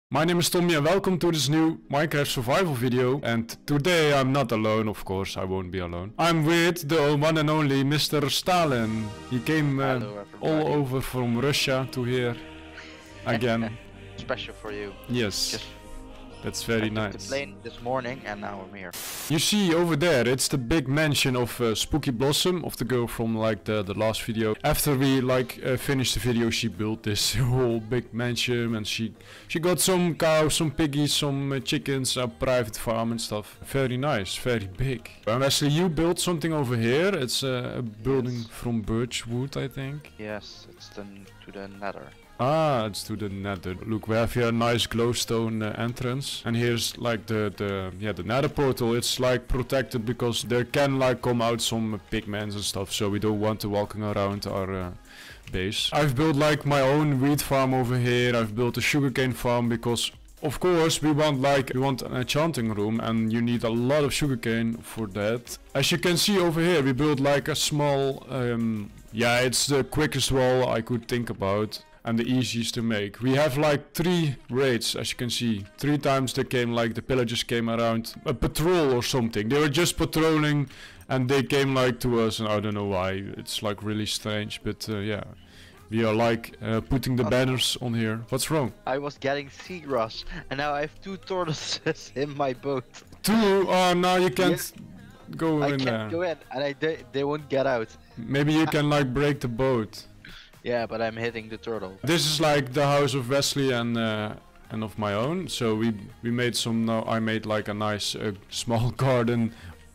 My name is Tommy and welcome to this new Minecraft survival video. And today I'm not alone, of course, I won't be alone. I'm with the one and only Mr. Stalin. He came all over from Russia to here again. Special for you. Yes, that's very nice. The plane this morning and now I'm here. You see over there, it's the big mansion of Spooky Blossom, of the girl from like the last video. After we finished the video, she built this whole big mansion and she got some cows, some piggies, some chickens, a private farm and stuff. Very nice, very big. And Wesley, you built something over here. It's a building from birch wood, I think. Yes, it's to the nether. Ah, it's to the nether. Look, we have here a nice glowstone entrance, and here's like the nether portal. It's like protected because there can like come out some pigmen and stuff, so we don't want to walking around our base. I've built like my own wheat farm over here. I've built a sugarcane farm because of course we want an enchanting room, and you need a lot of sugarcane for that. As you can see over here, we built like a small it's the quickest wall I could think about. And the easiest to make. We have like 3 raids, as you can see. 3 times they came, like the pillagers came around a patrol or something. They were just patrolling and they came like to us, and I don't know why. It's like really strange, but yeah. We are like putting the banners on here. What's wrong? I was getting seagrass and now I have 2 tortoises in my boat. 2? Oh, now you can't go in there. I can't go in and they won't get out. Maybe you can like break the boat. Yeah, but I'm hitting the turtle. This is like the house of Wesley and of my own. So we made some. Now I made like a nice small garden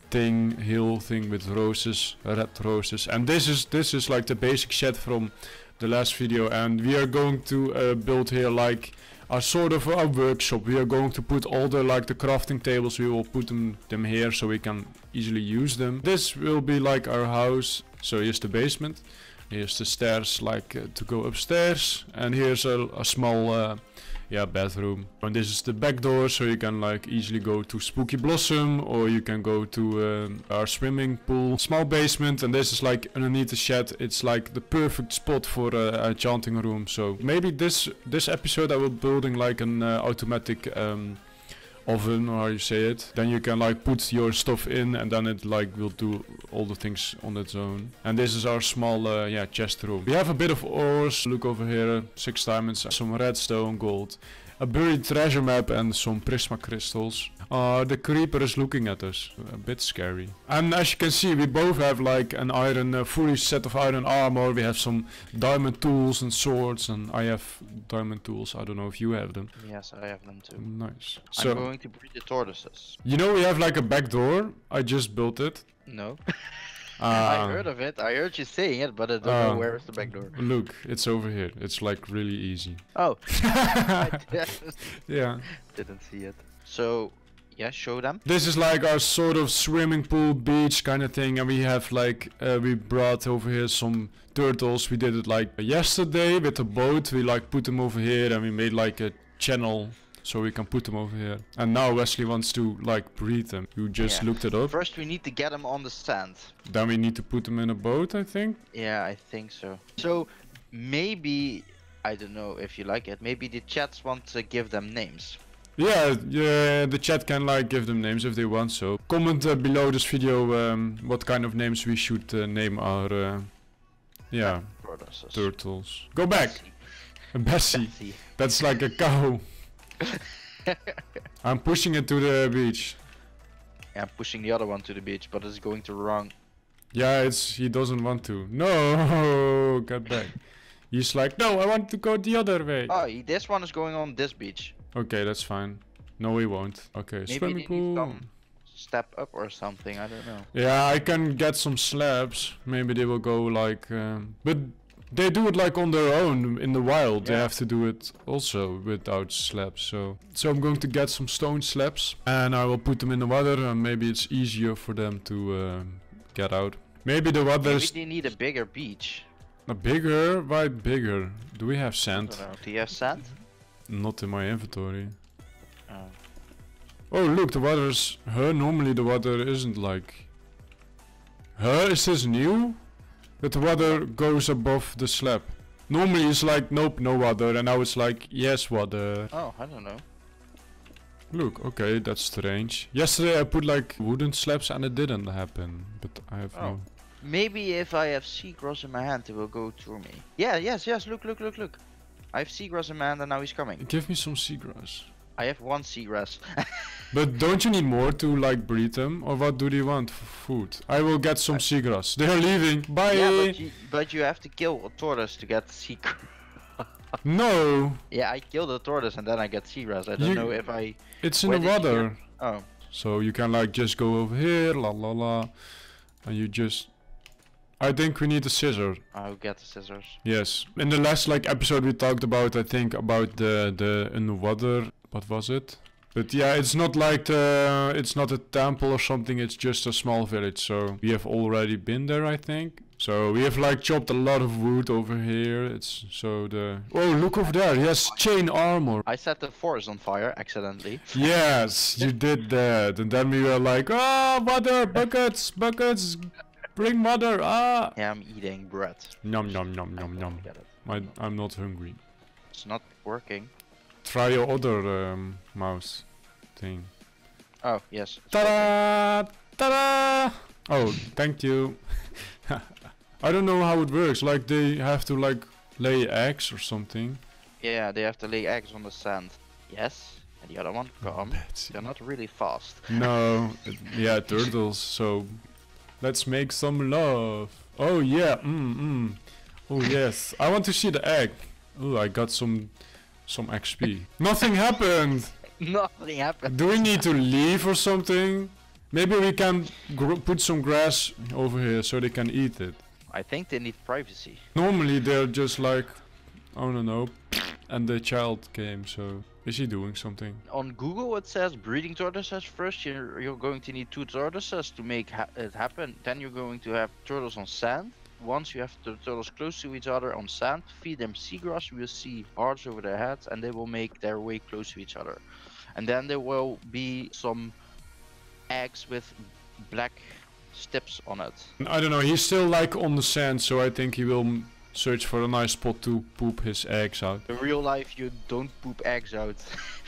hill thing with roses, red roses. And this is like the basic shed from the last video. And we are going to build here like a sort of a workshop. We are going to put all the the crafting tables. We will put them here so we can easily use them. This will be like our house. So here's the basement. Here's the stairs to go upstairs, and here's a small bathroom. And this is the back door, so you can like easily go to Spooky Blossom, or you can go to our swimming pool. Small basement, and this is like underneath the shed. It's like the perfect spot for a enchanting room. So maybe this episode I will building like an automatic oven, or how you say it. Then you can like put your stuff in, and then it like will do all the things on its own. And this is our small chest room. We have a bit of ores. Look over here, 6 diamonds, some redstone, gold, a buried treasure map, and some prisma crystals. The creeper is looking at us, a bit scary. And as you can see, we both have like an iron, fully set of iron armor. We have some diamond tools and swords, and I have diamond tools. I don't know if you have them. Yes, I have them too. Nice. So I'm going to breed the tortoises. You know we have like a back door. I just built it. No. I heard of it. I heard you saying it, but I don't know where is the back door. Look, it's over here. It's like really easy. Oh. Yeah. Didn't see it. So, yeah, show them. This is like our sort of swimming pool, beach kind of thing, and we have like we brought over here some turtles. We did it like yesterday with a boat. We like put them over here, and we made like a channel so we can put them over here. And now Wesley wants to like breed them. You just looked it up. First we need to get them on the sand. Then we need to put them in a boat, I think. Yeah, I think so. So maybe, I don't know if you like it, maybe the chats want to give them names. Yeah, the chat can like give them names if they want so. Comment below this video what kind of names we should name our turtles. Go back! Bessie. That's like a cow. I'm pushing it to the beach. Yeah, I'm pushing the other one to the beach, but it's going to wrong. Yeah, he doesn't want to. No, get back. He's like, no, I want to go the other way. Oh, this one is going on this beach. Okay, that's fine. No, he won't. Okay, maybe swimming pool. Step up or something, I don't know. Yeah, I can get some slabs. Maybe they will go like... but they do it like on their own in the wild. They have to do it also without slabs. So I'm going to get some stone slabs, and I will put them in the water, and maybe it's easier for them to get out. Maybe the water is... Maybe they need a bigger beach. A bigger? Why bigger? Do we have sand? I don't know. Do you have sand? Not in my inventory. Oh look, the water is... normally the water isn't like... Is this new? That the water goes above the slab. Normally it's like, nope, no water, and now it's like, yes, water. Oh, I don't know. Look, okay, that's strange. Yesterday I put like wooden slabs and it didn't happen, but I have no... Maybe if I have seagrass in my hand, it will go through me. Yeah, yes, look. I have seagrass in my hand and now he's coming. Give me some seagrass. I have 1 seagrass. But don't you need more to like breed them? Or what do they want for food? I will get some seagrass. They are leaving. Bye! Yeah, but you have to kill a tortoise to get seagrass. No! Yeah, I killed a tortoise and then I get seagrass. I don't know if I... It's in the water. Oh. So you can like just go over here, la la la. And you just... I think we need a scissor. I'll get the scissors. Yes. In the last like episode we talked about, I think, about the underwater... What was it? But yeah, it's not like it's not a temple or something, it's just a small village. So we have already been there, I think. So we have like chopped a lot of wood over here. It's so the... Oh, look over there, he has chain armor. I set the forest on fire accidentally. Yes, you did that. And then we were like, ah, water, buckets, bring water, ah. Yeah, I'm eating bread. Nom nom nom nom nom. I'm not hungry. It's not working. Try your other mouse thing. Oh, yes. Ta-da! Ta-da! Oh, thank you. I don't know how it works, like they have to like lay eggs or something. Yeah, they have to lay eggs on the sand. Yes, and the other one, come. They're not really fast. No, yeah, turtles, so let's make some love. Oh yeah, Oh yes, I want to see the egg. Oh, I got some XP. Nothing happened! Nothing happened. Do we need to leave or something? Maybe we can put some grass over here so they can eat it. I think they need privacy. Normally they're just like, I don't know, and the child came, so... Is he doing something? On Google it says breeding tortoises first. You're going to need 2 tortoises to make it happen. Then you're going to have turtles on sand. Once you have the turtles close to each other on sand, feed them seagrass, you will see hearts over their heads and they will make their way close to each other. And then there will be some eggs with black tips on it. I don't know, he's still like on the sand, so I think he will search for a nice spot to poop his eggs out. In real life you don't poop eggs out.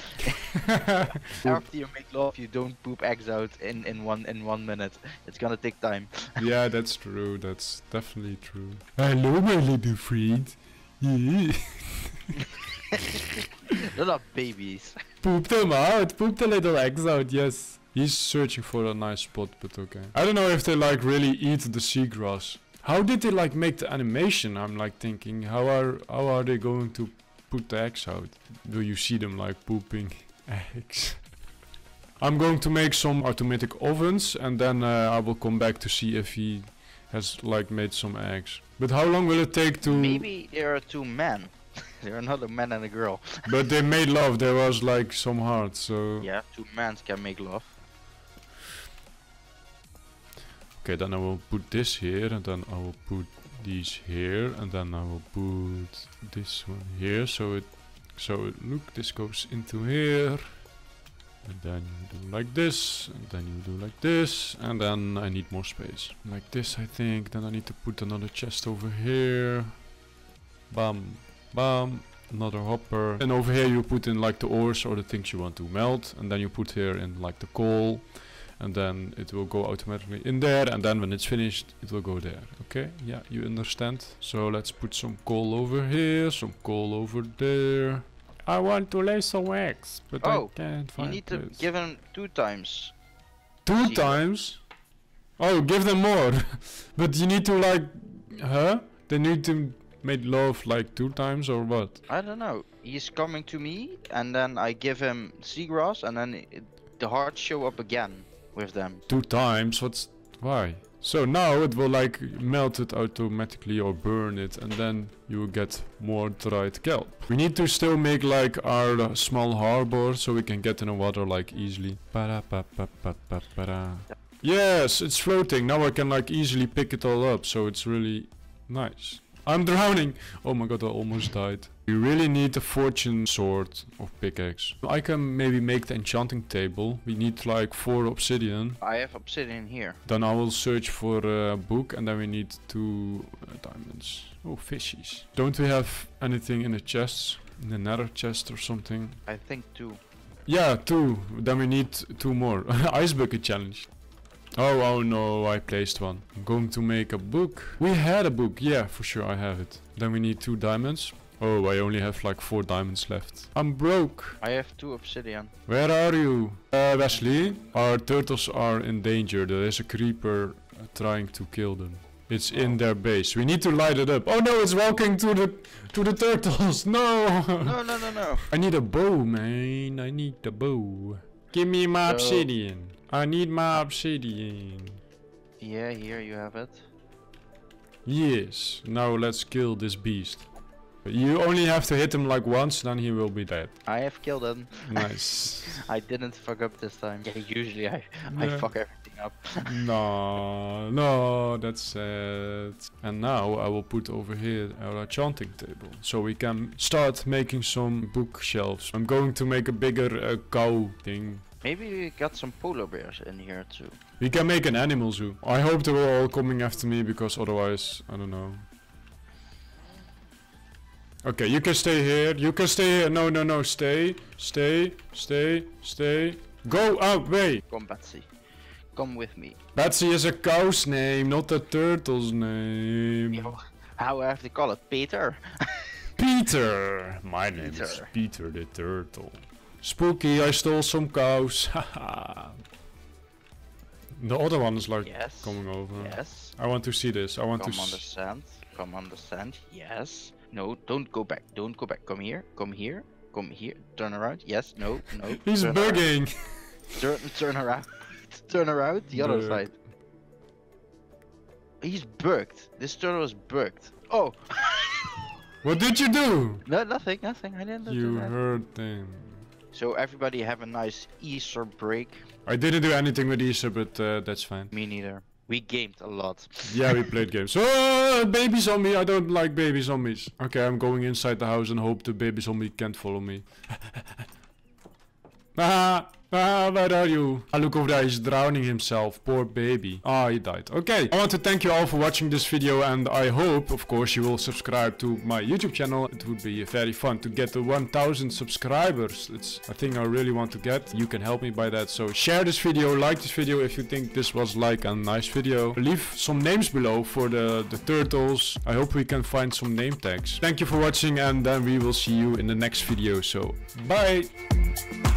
After you make love you don't poop eggs out in 1 minute. It's gonna take time. Yeah, that's true, that's definitely true. Hello my little friend. Yeah. They're not babies. Poop them out, poop the little eggs out, yes. He's searching for a nice spot, but okay. I don't know if they like really eat the seagrass. How did they like make the animation? I'm like thinking, how are they going to put the eggs out? Do you see them like pooping eggs? I'm going to make some automatic ovens and then I will come back to see if he has like made some eggs. But how long will it take to... Maybe there are 2 men. There are not a man and a girl. But they made love, there was like some hearts, so... Yeah, 2 men can make love. Okay, then I will put this here, and then I will put these here, and then I will put this one here, so look, this goes into here, and then you do like this, and then you do like this, and then I need more space. Like this, I think, then I need to put another chest over here. Bam, bam, another hopper. And over here you put in like the ores or the things you want to melt, and then you put here in like the coal. And then it will go automatically in there, and then when it's finished it will go there. Okay, yeah, you understand. So let's put some coal over here, some coal over there. I want to lay some eggs, but I can't find you need to give them 2 times. 2 times? Oh, give them more. But you need to like, huh? They need to make love like 2 times or what? I don't know. He's coming to me and then I give him seagrass and then the hearts show up again with them. 2 times? Why? So now it will like melt it automatically or burn it, and then you will get more dried kelp. We need to still make like our small harbor so we can get in the water like easily. Yes, it's floating. Now I can like easily pick it all up, so it's really nice. I'm drowning. Oh my god, I almost died. We really need a fortune sword or pickaxe. I can maybe make the enchanting table. We need like 4 obsidian. I have obsidian here. Then I will search for a book and then we need 2 diamonds. Oh, fishies. Don't we have anything in the chests? In the nether chest or something? I think 2. Yeah, 2. Then we need 2 more. Ice bucket challenge. Oh no, I placed one. I'm going to make a book. We had a book. Yeah, for sure I have it. Then we need 2 diamonds. Oh, I only have like 4 diamonds left. I'm broke. I have 2 obsidian. Where are you? Wesley? Our turtles are in danger. There is a creeper trying to kill them. It's in their base. We need to light it up. Oh no, it's walking to the turtles. No. No. I need a bow, man. I need a bow. Give me my obsidian. I need my obsidian. Yeah, here you have it. Yes. Now let's kill this beast. You only have to hit him like once, then he will be dead. I have killed him. Nice. I didn't fuck up this time. Yeah, usually I fuck everything up. No, that's sad. And now I will put over here our enchanting table, so we can start making some bookshelves. I'm going to make a bigger cow thing. Maybe we got some polar bears in here too. We can make an animal zoo. I hope they were all coming after me, because otherwise, I don't know. Okay, you can stay here. You can stay here. No. Stay. Go away. Come, Betsy. Come with me. Betsy is a cow's name, not a turtle's name. Yo, how I have to call it? Peter? Peter. My name is Peter the Turtle. Spooky, I stole some cows. Haha. The other one is like coming over. Yes. I want to see this. I want to understand. Come understand. Yes. No, don't go back. Don't go back. Come here. Come here. Come here. Turn around. Yes. No. He's bugging. Turn around. Turn around. The other side. He's bugged. This turtle is bugged. Oh. What did you do? No, nothing. I didn't do that. You hurt him. So everybody have a nice Easter break. I didn't do anything with Easter, but that's fine. Me neither. We gamed a lot. Yeah, we played games. Oh, baby zombie! I don't like baby zombies. Okay, I'm going inside the house and hope the baby zombie can't follow me. Where are you? Ah, look over there, he's drowning himself. Poor baby. Ah, he died. Okay, I want to thank you all for watching this video, and I hope, of course, you will subscribe to my YouTube channel. It would be very fun to get to 1000 subscribers. It's a thing I really want to get. You can help me by that. So share this video, like this video if you think this was like a nice video. Leave some names below for the turtles. I hope we can find some name tags. Thank you for watching, and then we will see you in the next video. So, bye!